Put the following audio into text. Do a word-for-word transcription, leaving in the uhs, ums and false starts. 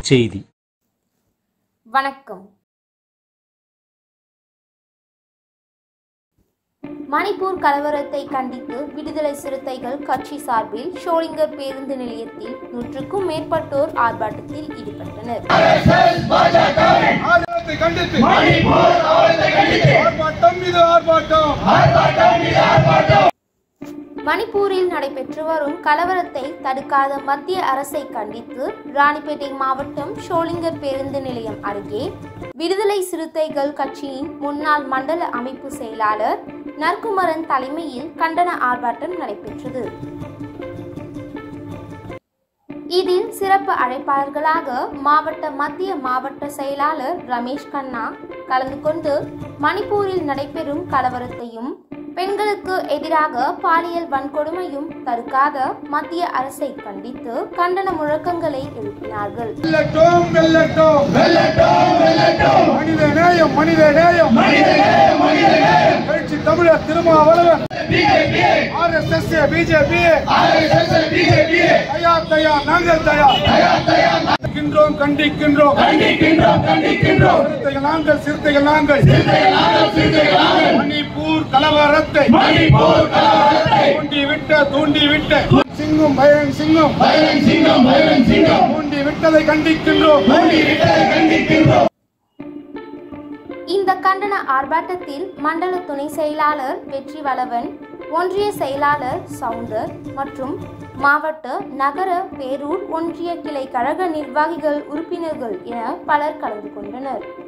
செய்தி. வணக்கம். மணிப்பூர் கலவரத்தை கண்டித்து விடுதலை சிறுத்தைகள் கட்சி சார்பில் ஷோலிங்கர் பேருந்து நிலையத்தில் நூற்றுக்கும் மேற்பட்டோர் ஆர்ப்பாட்டத்தில் ஈடுபட்டனர். மணிப்பூரில் நடைபெற்று வரும் கலவரத்தை தடுக்காத மத்திய அரசை கண்டித்து ராணிப்பேட்டை மாவட்டம் ஷோலிங்கர் பேருந்து நிலையம் அருகே விடுதலை சிறுத்தைகள் கட்சியின் முன்னாள் மண்டல அமைப்பு செயலாளர் நற்குமரன் தலைமையில் கண்டன ஆர்ப்பாட்டம் நடைபெற்றது. இதில் சிறப்பு அழைப்பாளர்களாக மாவட்ட மத்திய மாவட்ட செயலாளர் ரமேஷ் கண்ணா கலந்து கொண்டு மணிப்பூரில் நடைபெறும் கலவரத்தையும் பெண்களுக்கு எதிராக பாலியல் வன்கொடுமையும் தடுக்காத மத்திய அரசை கண்டித்து கண்டன முழக்கங்களை எழுப்பினார்கள். தமிழர் திருமாவளவன் ஆர்எஸ்எஸ் பிஜேபி தயார் தயார் நாங்கள் தயார் கண்டிக்கின்றோம் கண்டிக்கின்றோம் கண்டிக்கின்றோம் சிறுத்தைகள் நாங்கள் சிறுத்தைகள் நாங்கள் மணிப்பூர் கலவரத்தை தூண்டி விட்ட தூண்டி விட்ட சிங்கும் பயன் சிங்கும் பயன் சிங்கம் பயன் சிங்கம் தூண்டி விட்டதை கண்டிக்கின்றோம் கண்டிக்கின்றோம். இந்த கண்டன ஆர்ப்பாட்டத்தில் மண்டல துணை செயலாளர் வெற்றி வளவன், ஒன்றிய செயலாளர் சவுந்தர் மற்றும் மாவட்ட நகர பேரூர் ஒன்றிய கிளை கழக நிர்வாகிகள் உறுப்பினர்கள் என பலர் கலந்து கொண்டனர்.